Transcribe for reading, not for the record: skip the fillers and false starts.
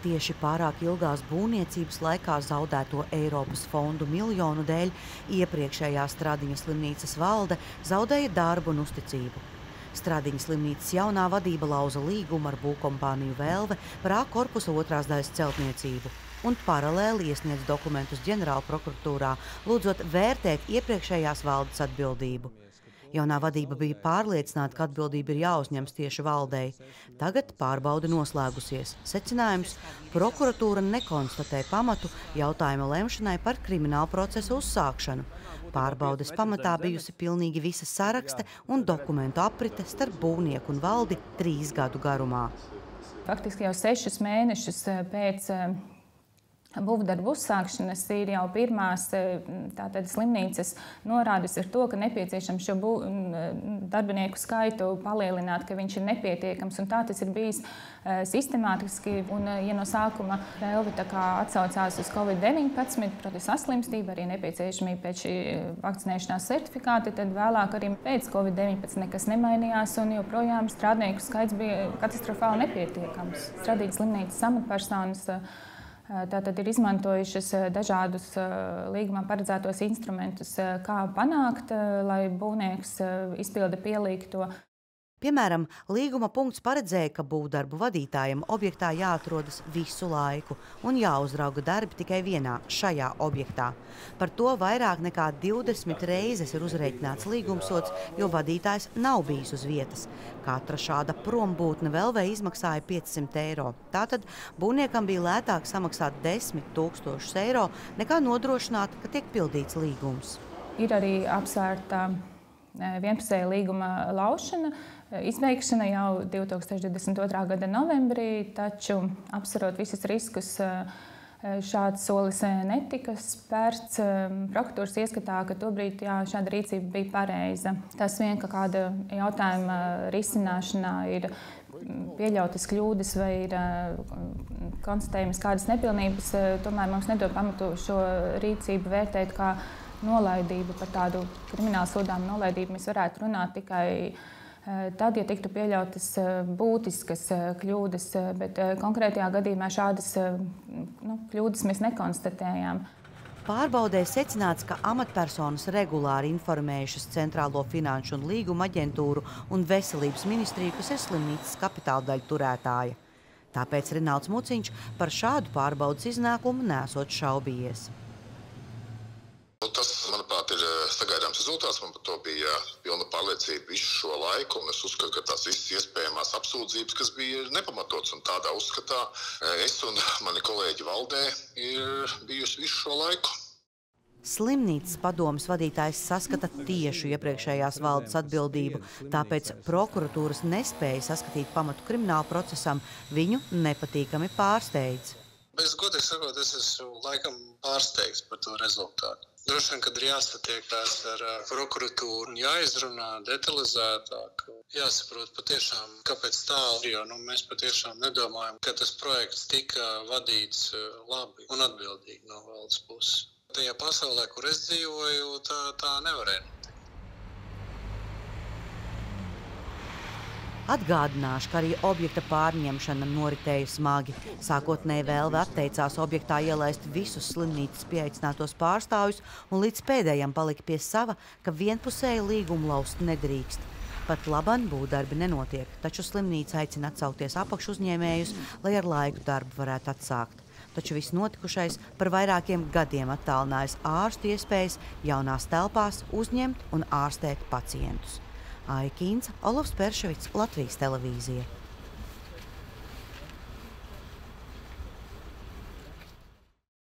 Tieši pārāk ilgās būvniecības laikā zaudēto Eiropas fondu miljonu dēļ iepriekšējā Stradiņa slimnīcas valde zaudēja darbu un uzticību. Stradiņa slimnīcas jaunā vadība lauza līgumu ar būvkompāniju Velve par A korpusa otrās daļas celtniecību un paralēli iesniedz dokumentus ģenerālprokuratūrā, lūdzot vērtēt iepriekšējās valdes atbildību. Jaunā vadība bija pārliecināta, ka atbildība ir jāuzņems tieši valdei. Tagad pārbaude noslēgusies. Secinājums – prokuratūra nekonstatē pamatu jautājuma lemšanai par kriminālu procesu uzsākšanu. Pārbaudes pamatā bijusi pilnīgi visa sarakste un dokumentu aprite starp būvnieku un valdi 3 gadu garumā. Faktiski jau 6 mēnešus pēc būvdarbu uzsākšanas ir jau pirmās slimnīcas norādes ar to, ka nepieciešams šo darbinieku skaitu palielināt, ka viņš ir nepietiekams. Un tā tas ir bijis sistemātiski. Un, ja no sākuma Velve atsaucās uz Covid-19, proti saslimstību, arī nepieciešamību pēc šī vakcinēšanās certifikāta, tad vēlāk arī pēc Covid-19 nekas nemainījās un joprojām strādnieku skaits bija katastrofāli nepietiekams. Stradiņas slimnīcas amatpersonas tātad ir izmantojušas dažādus līgumā paredzētos instrumentus, kā panākt, lai būvnieks izpilda pielīgto. Piemēram, līguma punkts paredzēja, ka būvdarbu vadītājam objektā jāatrodas visu laiku un jāuzrauga darbi tikai vienā, šajā objektā. Par to vairāk nekā 20 reizes ir uzreiķināts līgumsods, jo vadītājs nav bijis uz vietas. Katra šāda prombūtne Velvei izmaksāja 500 eiro. Tātad būvniekam bija lētāk samaksāt 10 000 eiro, nekā nodrošināt, ka tiek pildīts līgums. Ir arī apsvērta vienpusēja līguma laušana, izbeigšana jau 2022. gada novembrī, taču apsverot visus riskus, šāds solis netika spērts. Prokuratūras ieskatā, ka tobrīd šāda rīcība bija pareiza. Tas vien, ka kāda jautājuma risināšanā ir pieļautas kļūdas vai ir konstatējamas kādas nepilnības, tomēr mums nedod pamatu šo rīcību vērtēt kā nolaidību. Par tādu kriminālu sodāmu nolaidību mēs varētu runāt tikai tad, ja tiktu pieļautas būtiskas kļūdas, bet konkrētajā gadījumā šādas kļūdas mēs nekonstatējām. Pārbaudē secināts, ka amatpersonas regulāri informējušas Centrālo finanšu un līguma aģentūru un Veselības ministriju, kas ir slimnīcas kapitāla daļu turētāja. Tāpēc Rinalds Muciņš par šādu pārbaudes iznākumu nesot šaubījies. Tas, manuprāt, ir sagaidāms rezultāts. Man par to bija pilna pārliecība visu šo laiku. Un es uzskatu, ka tās visas iespējamās apsūdzības, kas bija nepamatotas, un tādā uzskatā es un mani kolēģi valdē ir bijusi visu šo laiku. Slimnīcas padomes vadītājs saskata tiešu iepriekšējās valdes atbildību, tāpēc prokuratūras nespēja saskatīt pamatu kriminālu procesam, viņu nepatīkami pārsteidz. Bez godīgi sakot, es esmu laikam pārsteigts par to rezultātu. Droši vien, kad ir jāsatiekās ar prokuratūru un jāizrunā detalizētāk, jāsaprot patiešām, kāpēc tā, jo mēs patiešām nedomājam, ka tas projekts tika vadīts labi un atbildīgi no valdes puses. Tajā pasaulē, kur es dzīvoju, tā nevarēja. Atgādināšu, ka arī objekta pārņemšana noritēja smagi. Sākotnēji Velve atteicās objektā ielaist visus slimnīcas pieaicinātos pārstāvjus un līdz pēdējam palika pie sava, ka vienpusēju līgumu laust nedrīkst. Pat laban būvdarbi nenotiek, taču slimnīca aicina atsaukties apakšuzņēmējus, lai ar laiku darbu varētu atsākt. Taču viss notikušais par vairākiem gadiem attālinājis ārstu iespējas jaunās telpās uzņemt un ārstēt pacientus. Aija Kīnca, Olavs Perševics, Latvijas televīzija.